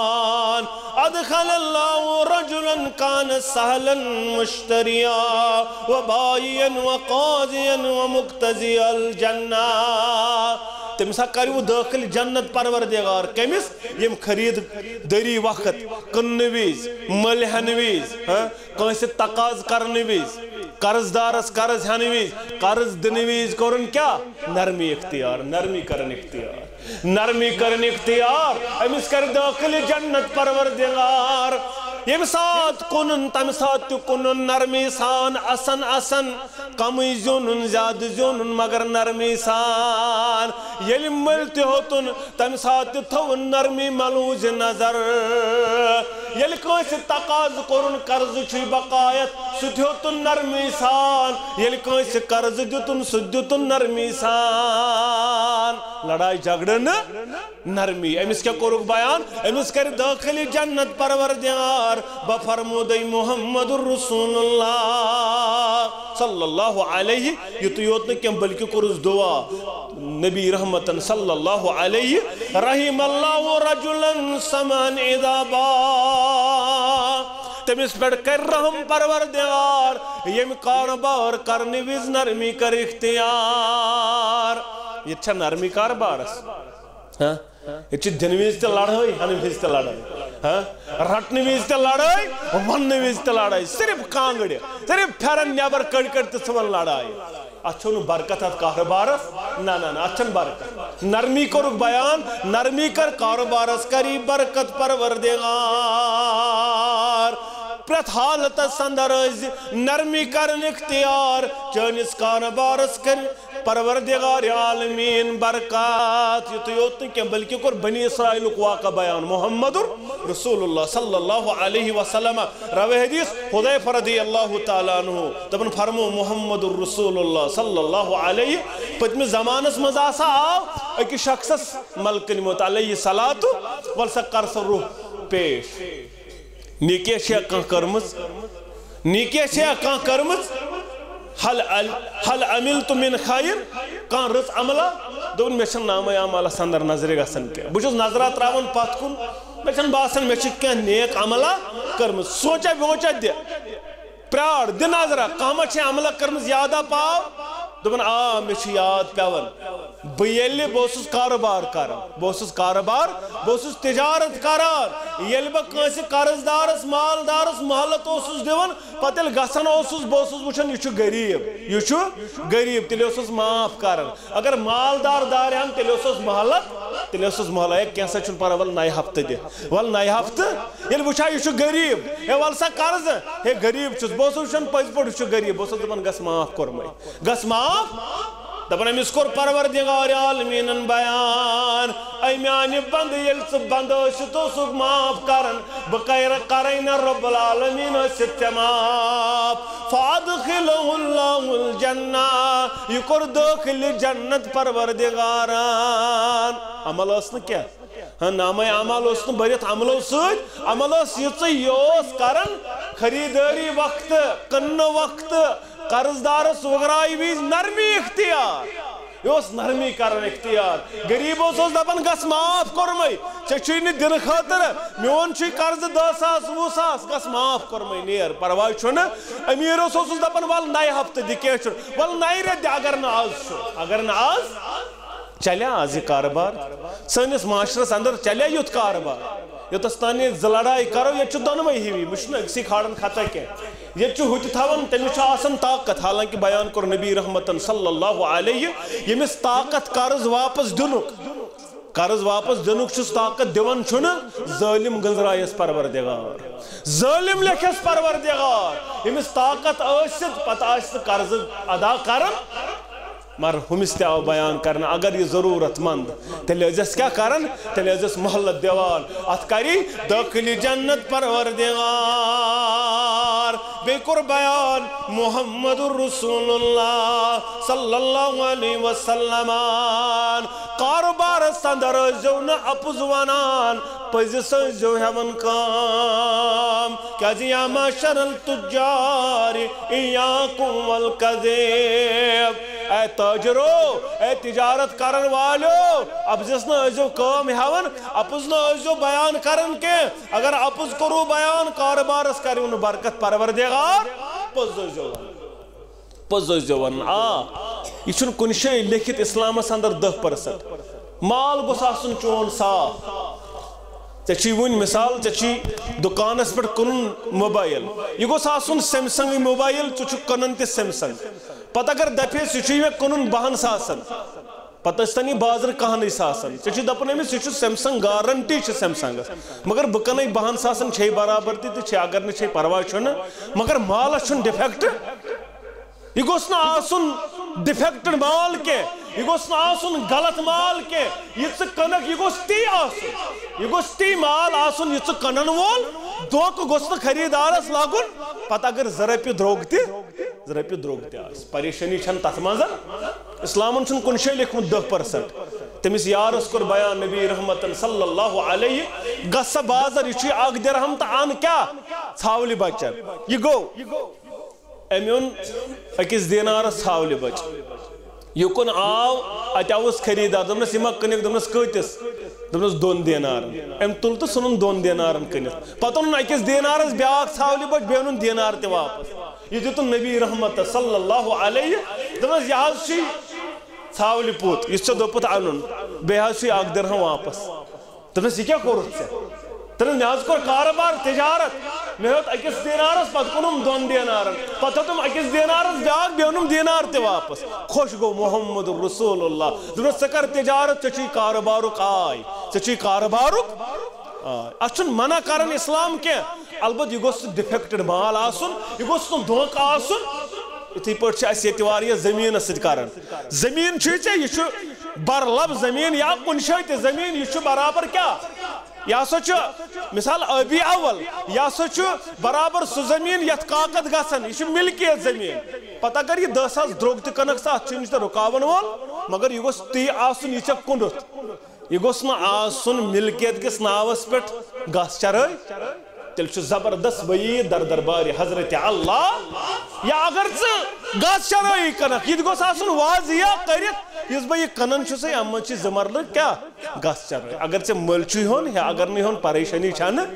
ادخل اللہ رجلا کان سہلا مشتریا وبائیا وقاضیا ومقتضیا الجنہ تم سا کریو داخل جنت پروردگار کمس یم خرید دری وقت کن ویز ملہن ویز کنس تقاض کرن ویز قرض دارس قرض ہن ویز قرض دن ویز کرن کیا نرمی اختیار نرمی کرن اختیار نرمی کرن اختیار امس کر داخل جنت پروردگار یم سات کنن تم سات کنن نرمی سان اسن کمی زیونن زیاد زیونن مگر نرمی سان یل ملتی ہوتن تم سات تھون نرمی ملوز نظر یل کنس تقاض کرن قرض چھ بقایت ستھوتن نرمی سان یل کنس قرض دیتن سدیتن نرمی سان لڑائی جھگڑن نرمی امس کیا کرک بیان امس کر داخل جنت پروردگار بفرمود محمد الرسول اللہ صلی اللہ علیہ یہ یوت نکیم بلکہ کرس دعا نبی رحمتن صلی اللہ علیہ رحم اللہ رجلا سمن اذا با تمس پر کر رحم پروردگار یم کاربار کرنی وز نرمی کر اختیار یہ چھا نرمی کاربارس یہ چھا دنویز تے لڑائی ہنویز تے لڑائی رٹنی ویز تے لڑائی وننی ویز تے لڑائی صرف کانگڑی صرف پھرن نیبر کڑ تے سمن لڑائی اچھو برکت ات کاربارس نا اچھن برکت نرمی کرک بیان نرمی کر کاربارس کری برکت پروردگار پرت حالت سندر نرمی کرن اختیار چانس کاربارس کر پروردگار عالمین برکات یہ تو یوت کہ بلکہ کر بنی اسرائیل واقع بیان محمد رسول اللہ صلی اللہ علیہ وسلم روی حدیث حذیفہ رضی اللہ تعالیٰ عنہ تبن فرمو محمد رسول اللہ صلی اللہ علیہ پتم زمانس مزاسا آو اکی شخص ملکن موت علیہ صلاة والسکر سر روح پیش نیکی شیع کان کرمز نیکی شیع کان کرمز حل عملت من خیر کان رس عملہ دون میشن نام عملہ سندر نظر گسن کے بچوز نظرات راون پات کن میشن باسن میشن کیا نیک عملہ کرمز سوچا بوچا دے پرار دی نظرہ کامت چھے عملہ کرمز یادا پاو دون میشن یاد پیون بیلی بوسوس کاروبار کرم بوسوس کاروبار بوسوس تجارت کرار یل با کنسی قرضدارس مالدارس محلت اوسوس دیون پتل گسن اوسوس بوسوس وچھن یہ چھو غریب تیلی اوسوس معاف کرن اگر مالدار داریان تیلی اوسوس محلت ایک کیسا چھن پارا ول نائی ہفت دے ول نائی ہفت یل وچھا یہ چھو غریب ہے والسا قرض ہے غریب چھس بوسوس چھن پز پڑ چھو غریب بوسوس دپن گس معاف کرمائی گس معاف دپن امس کور پروردگار عالمینن بیان اے میانی بند یلس بند اشتو سک معاف کرن بقیر قرین رب العالمین اشت معاف فادخلہ اللہ الجنہ یہ کور داخل جنت پروردگاران عمل اسن کیا نام عمل اسن بریت عملو سوچ عمل اس یوس کرن خریداری وقت کن وقت قرضدارس وغرائی بھی نرمی اختیار یہ نرمی کرن اختیار غریبوں سوز دپن گس معاف کرمائی چچینی دن خاطر میون چھ قرض 10,000 20,000 گس معاف کرمائی نیر پروائی چھن امیروں سوز دپن ول نائی ہفت دکے چھن ول نائی رد اگر نہ آز چھن اگر نہ آز چلیا آزی کاربار سنس معاشرس اندر چلیا یوت کاربار یوتستانی زلڑائی کرو یہ چھو دونوئی ہی مجھن اکسی کھاڑن خطا کے یہ چھو ہوتی تھاون تیمی چھو آسن طاقت حالانکہ بیان کر نبی رحمتن صلی اللہ علیہ یہ مس طاقت قرض واپس دنک چھس طاقت دیون چھن ظالم گنزرائیس پروردگار ظالم لکھس پروردگار یہ مس طاقت آسد پتہ آسد قرض ادا کرن مر ہمس تیاو بیان کرنا اگر یہ ضرورت مند تیلی ازیس کیا کرن تیلی ازیس محلت دیوال ات کری داخلی جنت پروردگار بے کر بیان محمد الرسول اللہ صلی اللہ علیہ وسلم کاروبار سندر زون اپزوانان پزس جو ہمن کام کیا جیا معاشر التجار ایاکم والکذب اے تاجرو اے تجارت کرن والو اپزس نہ ازو کام ہون اپز نہ ازو بیان کرن کے اگر اپز کرو بیان کاروبارس کرن برکت پروردگار پز ون یہ چھن کن شے لکھت اسلامس اندر 10% مال گوس آسن چون صاف ٹھیک ون مثال ٹھیک دکانس پہ کن موبائل یہ گوس آسن سیمسنگ موبائل ٹھیک کنن تہ سیمسنگ پتہ اگر دپیس یہ میں کنن 20,000 پتہ استانی بازر کہانی ساسن چھ دپن امس یہ سیمسنگ گارنٹی چھ سیمسنگ مگر بہ کنے 2 ساسن چھ برابر تہ اگر نہ چھ پرواہ چھن مگر مالس چھن ڈیفیکٹ یہ گوس نہ آسن ڈیفیکٹڈ مال کے یہ گوس نہ آسن غلط مال کے یہ کنک یہ گوس تی آسن یہ گوس تی مال آسن یہ کنن وول دوک گوس نہ خریدارس لاگن پتہ اگر ذرپی دروگ تہ آس پریشانی چھن تتھ منز اسلامن چھن کن شے لیکھمت 10% تمس یارس کور بیان نبی رحمت صلی اللہ علیہ گس بازر یہ 1 درہم تہ ان کیا ژھاولی بچن یہ گو امیون اکس دینارس ژھاولی بچ یکن آو ات آوس خریدار دمس یہ کنک دمس کتس دمس 2 دینارن ام تل تو سنن 2 دینارن کنت پتہ اون اکس دینارس بیاکھ ژھاولی بچ بیون دینار تہ واپس یہ دتن نبی رحمت صلی اللہ علیہ دمس یہ چھ ژھاولی پوت یہ دپت انن بیہ چھ 1 درہم واپس دمس یہ کیا کورت تن مے کور کاروبار تجارت مے ہت اکس دینارس پتہ کنم 2 دینارن پتہ تم اکس دینارس بیاکھ بیونم دینار تہ واپس خوش گو محمد رسول اللہ دمس ژٕ کر تجارت ژےٚ چھی کاروبارک آے ژےٚ چھی کاروبارک اچھن منع کرن اسلام کے البتہ یہ گوس ڈیفیکٹڈ مال آسن یہ گوس نہ دھوکہ آسن اتھے پٲٹھۍ چھِ اَسہِ ییٚتہِ واریاہ زٔمیٖنَس سۭتۍ کران زٔمیٖن چھُے ژےٚ یہِ چھُ برلب زٔمیٖن یا کُنہِ جایہِ تہِ زٔمیٖن یہِ چھُ برابر کیٛاہ یہ ہسا چھُ مثال ٲبی اول یہ ہسا چھُ برابر سُہ زٔمیٖن یتھ کاکد گژھان یہ چھُ ملکیت زٔمیٖن پتہٕ اگر یہ 10 ساس درٛوگ تہِ کٕنکھ ژٕ اتھ چھُنہٕ ژےٚ رُکاون وول مگر یہ گوٚژھ تی آسُن یہ ژےٚ کُنُتھ یہ گوٚژھ نہٕ آسُن ملکیت کِس ناوس پٮ۪ٹھ گس چرٲے تیل چھُ زبردست بعید در دربار حضرت اللہ یا اگر ژٕ گس چرٲیی کٕنکھ یہ تہِ گوٚژھ آسُن واضح کٔرِتھ یُس بہٕ یہِ کٕنان چھُسے اَمہِ منٛز چھِ 2 مرلہٕ کیٛاہ گس چرٲے اگر ژےٚ مٔلۍ چھُے ہیوٚن یا اگر نہٕ ہیوٚن پریشٲنی چھنہٕ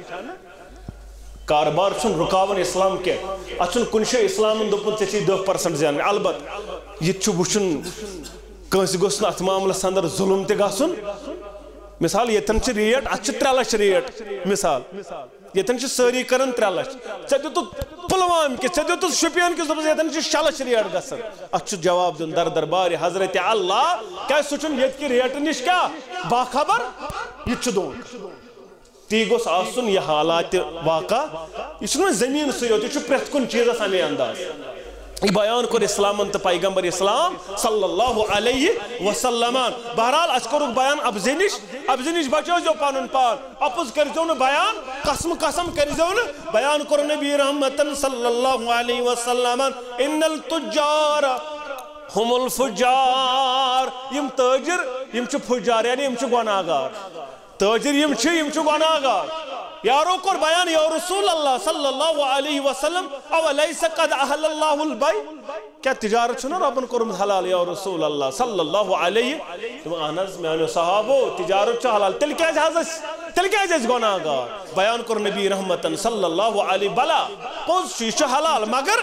کاربار چھُنہٕ رُکاوان اسلام کینٛہہ اتھ چھُنہٕ کُنہِ جایہِ اسلامن دوٚپمُت ژےٚ چھی 10% زینٕنۍ البتہ یہِ تہِ چھُ وٕچھُن کٲنٛسہِ گوٚژھ نہٕ اتھ معاملس انٛدر ظُلم تہِ گژھُن مثال ییٚتٮ۪ن چھِ ریٹ اتھ چھِ 3 لچھ ریٹ مثال ییٚتٮ۪ن چھِ سٲری کران 3 لچھ ژےٚ دِتُکھ پُلوام کِس ژےٚ دِتُکھ شُپین کِس دوٚپُس ییٚتٮ۪ن چھِ 6 لچھ ریٹ گژھان اتھ چھُ جواب دیُن در دربار حضرت اللہ کیٛازِ سُہ چھُنہٕ ییٚتہِ کہِ ریٹہٕ نِش کیٛاہ باخبر یہِ تہِ چھُ دھوکہٕ تی گوٚژھ آسُن یہِ حالات واقع یہ چھُنہٕ زٔمیٖنسٕے یوت یہِ چھُ پرٛٮ۪تھ کُنہِ چیٖزس اَمے انداز یہ بیان کور اسلامن تہٕ پیغمبر اسلام صلی اللہ علیہ وسلم بہرحال اس کوٚرُکھ بیان ابزِ نِش بچٲیزیو پنُن پان اپُز کٔرۍزیو نہٕ بیان قسم کٔرۍزیو نہٕ بیان کوٚر نبی رحمتن صلی اللہ علیہ وسلم ان التجار هم الفجار یم تاجر یم چھِ فجار یعنی یم چھِ گۄناہگار تاجر یم چھِ گۄناہگار یارو کور بیان یا رسول اللہ صلی اللہ علیہ وسلم اولیس قد احل اللہ البیع کیا تجارت چھُنا ربن کوٚرمُت حلال یا رسول اللہ صلی اللہ علیہ اہن حظ میانیو صحابو تجارت چھُ حلال تیٚلہِ کیٛازِ ٲسۍ گۄناہگار بیان کوٚر نبی رحمتن صلی اللہ علیہ بلا پوٚز چھُ یہِ چھُ حلال مگر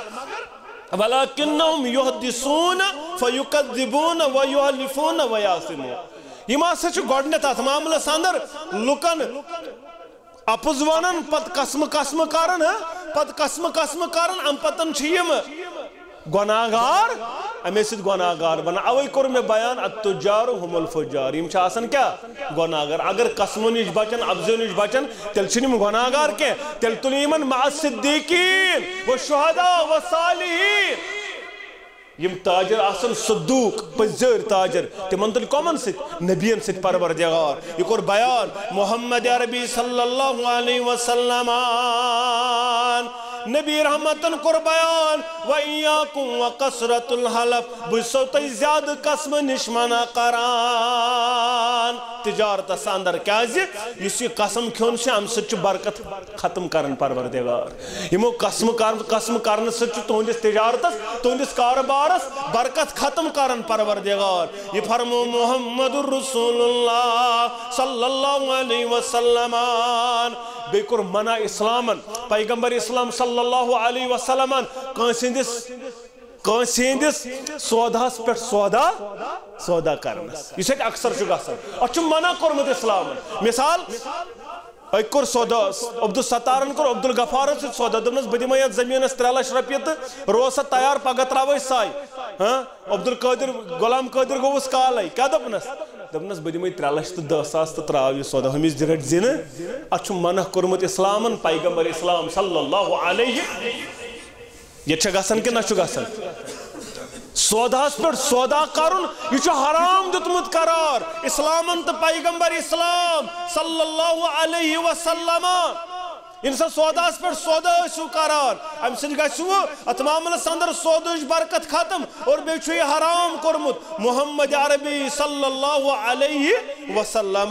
ولکنہم یحدثون فیکذبون ویحلفون ویاسمون یم ہسا چھِ گۄڈنٮ۪تھ اتھ معاملس اندر لُکن اپُز ونان پتہٕ قسمہٕ کران کران ام پتن چھِ یم گۄناہگار امی سۭتۍ گۄناہگار بنان اوے کوٚر مےٚ بیان التجار هم الفجار یم چھِ آسان کیٛاہ گۄناہگار اگر قسمو نِش بچن ابزو نِش بچن تیٚلہِ چھِنہٕ یم گۄناہگار کینٛہہ تیٚلہِ تُلہِ یمن مع الصدیقین والشہداء والصالحین یم تاجر آسن صدوق پزر تاجر تمن تل کمن سۭتۍ نبیَن سۭتۍ پروردگار یہ کوٚر بیان محمد عربی صلی اللہ علیہ وسلم نبی رحمتن کوٚر بیان وَإِيَّاكُمْ وَقَسْرَةُ الْحَلَفِ بہٕ چھُسو تۄہہِ زیادٕ قسمہٕ نِش منع کران تجارتس اندر کیازِ یُس یہِ قسم کھیوٚن چھُ امہِ سۭتۍ چھُ برکت ختم کران پروردگار یمو قسم کرنہٕ سۭتۍ چھُ تُہنٛدِس تجارتس تُہنٛدِس کاربارس برکت ختم کران پروردگار یہ فرمو محمد رسول اللہ صلی اللہ علیہ وسلم بیٚیہِ کوٚر منع اسلامن پیغمبر اسلام صلی اللہ علیہ وسلم کٲنٛسہِ ہٕنٛدِس سوداہس پٮ۪ٹھ سودا کرنس یُس اَتہِ اکثر چھُ گژھان اتھ چھُ منع کوٚرمُت اسلامن مثال اک کور سودا عبدالستارن کور عبدالغفار سے سودا دمنس بدیم یت زمینس 3 لچھ رۄپیہِ تہٕ روز تیار پگہ تراوے ساے ہاں عبدالقادر غلام قادر گوس کالے کیا دپنس بدیم 3 لچھ تہٕ 10 ساس تہٕ تراو یہ سودا ہمس رٹ زینہ اتھ منع کورمت اسلامن پیغمبر اسلام صلی اللہ علیہ یہ گژھان کہ نہ گژھان سوداس پر سودا کرن یہ حرام دتمت قرار اسلامن تو پیغمبر اسلام صلی اللہ علیہ وسلم انسان سوداس پر سودا ٲسِو قرار ام سۭتۍ گژھِ اتھ معاملس اندر سودٕچ برکت ختم اور بیٚیہِ چھُ یہِ حرام کوٚرمُت محمد عربی صلی اللہ علیہ وسلم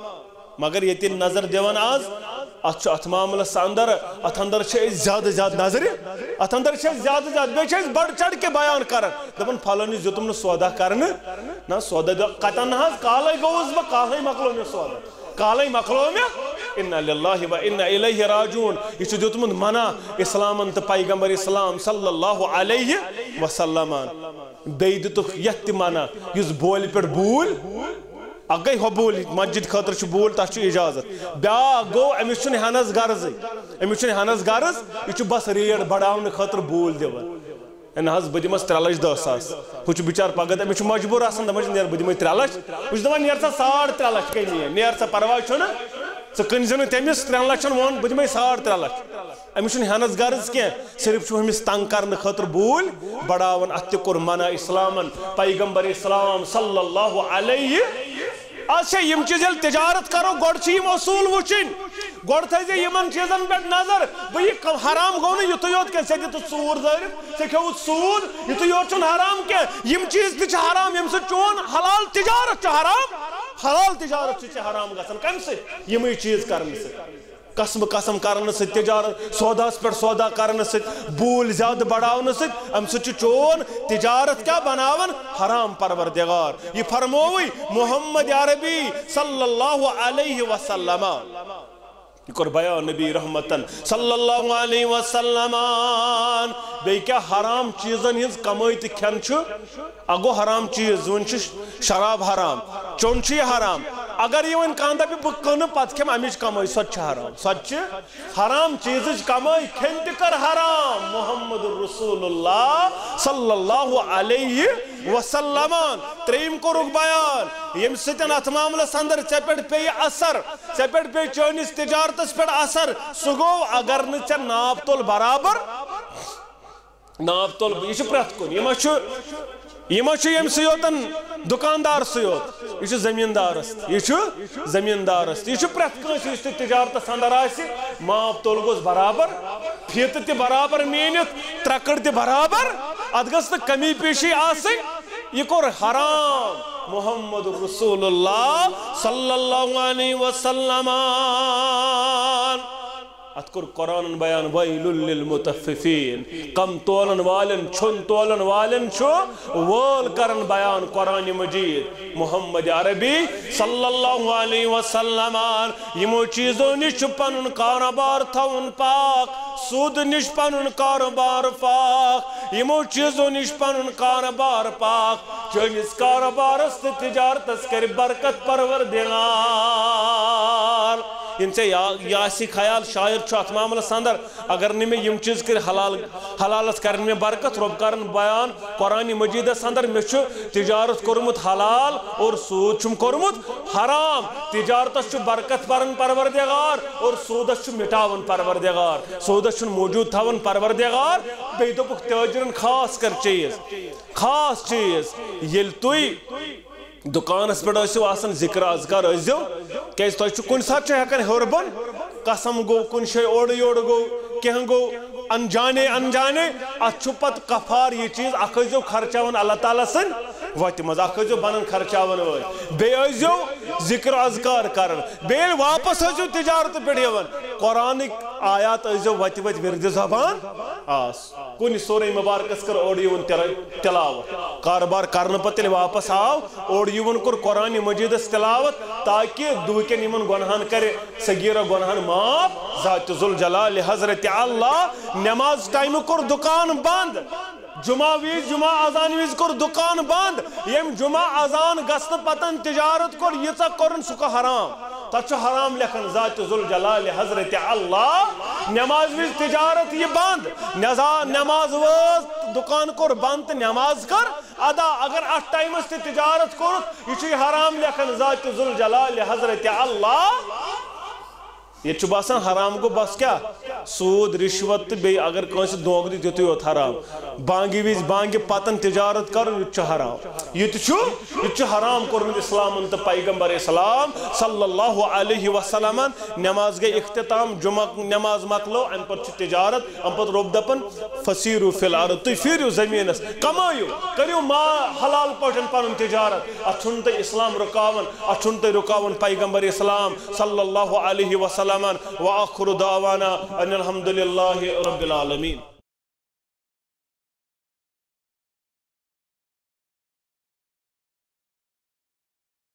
مگر یہ نظر دیوان آز ات معاملس اندر ات اندر زیادہ زیادہ نظر ات اندر زیادہ زیادہ بیس بڑھ چڑھ کے بیان کران دپان فلانس دیتم نا سودا کرنے نا سودا کتن حظ کالے گوس بہ کالے مکلو مے سودا کالے مکلو مے انا للہ و انا الیہ راجعون یہ دیتمت منع اسلامن تو پیغمبر اسلام صلی اللہ علیہ وسلم بیٚیہِ دِتُکھ یتھ تہِ منع یُس بولہِ پٮ۪ٹھ بوٗلۍ اگے ہو بول مسجد خاطر چھ بول تس اجازت بیا گو امس چھ ہنس غرض امس چھ ہنس غرض یہ بس ریٹ بڑھاؤن خاطر بول دان حض بہ دمس 3 لچھ 10 ساس ہو بچار پگہ امس مجبور آسان دپان نیر بہ دمے 3 لچھ وہ دپان نیر سا 3.5 لچھ کمی نیر سا پرواے چھُنہ ژٕ کٕنزِ نہٕ تٔمِس 3 لچھن وون بہ دمے 3.5 لچھ امس چھ ہنس غرض کی صرف چھ امس تنگ کرنے خاطر بول بڑھاون ات تہِ کوٚر منع اسلامن پیغمبر اسلام صلی اللہ علیہ اچھا یم چیز یل تجارت کرو گوڑ چھ یم اصول وچن گوڑ تھے یمن چیزن پہ نظر بہ حرام گو نا یتھ یوت کہ ژے دِتُتھ ژوٗر دٲرِتھ ژے کھیوُتھ سوٗد یتھ یوت چھُنہٕ حرام کینٛہہ یم چیز تہِ چھِ حرام ییٚمہِ سۭتۍ چون حلال تجارت چھُ حرام حلال تجارت چھِ حرام گژھان کمہِ سۭتۍ یمے چیز کرنہٕ سۭتۍ قسم قسم کرنے سے تجارت سوداس پر سودا کرنے سے بول زیادہ بڑھانے سے ام سے چون تجارت کیا بناون حرام پروردگار یہ فرموئی محمد عربی صلی اللہ علیہ وسلم یہ کر بیان نبی رحمتن صلی اللہ علیہ وسلم بے کیا حرام چیزن ہز کمائی تہ کھین اگو حرام چیز ون شراب حرام چون حرام اگر یہ ون کاندا بھی بکن پت کھم امچ کمائی سچ حرام سچ حرام چیز کمائی کھین تہ کر حرام محمد رسول اللہ صلی اللہ علیہ وسلم تریم کو بیان یم ستن ات معاملس اندر ژے پٮ۪ٹھ پے اثر ژے پٮ۪ٹھ پے چٲنِس تجارتس پٮ۪ٹھ اثر سُہ گوٚو اگر نہٕ ژےٚ ناپ تول برابر ناپ تول یہ چھُ پرٛٮ۪تھ کُنہِ یہ چھُ ییٚمہِ سٕے یوتن دُکاندار سٕے یوت یہ چھُ زمیٖندارس یہ چھُ زمیٖندارس یہ چھُ پرٛٮ۪تھ کٲنٛسہِ یُس تہِ تجارتس اندر آسہِ ماپ تول گوٚژھ برابر فیٖتہٕ تہِ برابر میٖنِتھ ترٛکٕر تہِ برابر اتھ گٔژھ نہٕ کمی پیشی آسٕنۍ یہ کوٚر حرام محمد رسول اللہ صلی اللہ علیہ وسلم ات کور قرآن بیان ویل للمطففین کم تولن والن چھن تولن والن چھو وول کرن بیان قرآن مجید محمد عربی صلی اللہ علیہ وسلم یمو چیزوں نش پنن کاروبار تھون پاک سود نش پنن کاروبار پاک یمو چیزوں نش پنن کاروبار پاک چنس کاروبارس تجارتس کر برکت پروردگار ان سے یاسی خیال شاعر چھو ات معاملس اندر اگر نمی یم چیز کر حلالس کرن میں برکت رب کرن بیان قرآن مجیدس اندر میں چھو تجارت کرمت حلال اور سود چھم کرمت حرام تجارتس چھو برکت پرن پروردگار اور سودس چھو مٹاون پروردگار سودس چھو موجود تھاون پروردگار بیدو پک تاجرن خاص چیز یل توی دکانس پہ ٲسِو آسان ذکر اذکار ٲسۍزیو کیازِ تۄہہِ چھُ کُنہِ ساتہٕ چھُ ہٮ۪کان ہیوٚر بۄن قسم گوٚو کُنہِ جایہِ اورٕ یورٕ گوٚو کینٛہہ گوٚو انجانے اتھ چھُ پتہٕ کفار یہِ چیٖز اکھ ٲسۍزیو خرچاوان اللہ تعالیٰ سٕنٛدِ وتہِ منٛز اکھ ٲسۍزیو بنان خرچاوان وٲلۍ بیٚیہِ ٲسۍزیو ذکر اذکار کران بیٚیہِ ییٚلہِ واپس ٲسۍزیو تجارتہٕ پٮ۪ٹھ یِوان قرآنٕکۍ آیات ٲسۍزیو وتہِ وتہِ وِردِ زبان کُنہِ سورہ مبارکس کٔر اورٕ یِوان تلاوت کاربار کرنہٕ پتہٕ ییٚلہِ واپس آو اورٕ یِوان کوٚر قرآن مجیدس تلاوت تاکہ دُہکٮ۪ن یِمن گۄنہن کرِ صغیرہ گۄنہن معاف ذات ذوالجلال حضرت اللہ نماز ٹائم کوٚر دُکان بند جمعہ ویز جمعہ اذان ویز کوٚر دُکان بند یم جمعہ اذان گژھنہٕ پتن تجارت کوٚر ییٖژاہ کوٚرُن سُہ گوٚو حرام تچ حرام لکھن ذات ذوالجلال حضرت اللہ نماز وز تجارت یہ بند نماز وز دکان کور بند تو نماز کر ادا اگر ات ٹائمس تی تجارت کورت یہ حرام لکھن ذات ذوالجلال حضرت اللہ یہ باسان حرام گو بس کیا سود رشوت بی اگر کنس دونگ دی دیتو یوت حرام بانگی ویز بانگی پتن تجارت کر یہ حرام یہ حرام کرمت اسلام انت پیغمبر اسلام صلی اللہ علیہ وسلم نماز گئی اختتام جمعہ نماز مکلو ان پر تجارت ان پر روب دپن فسیرو فی الارض تو پھیریو زمینس کمائیو کریو ما حلال پوٹن پانن تجارت اچھنت اسلام رکاون اچھنت رکاون پیغمبر اسلام صلی اللہ علیہ وسلم وآخر دعوانا ان الحمد للہ رب العالمین.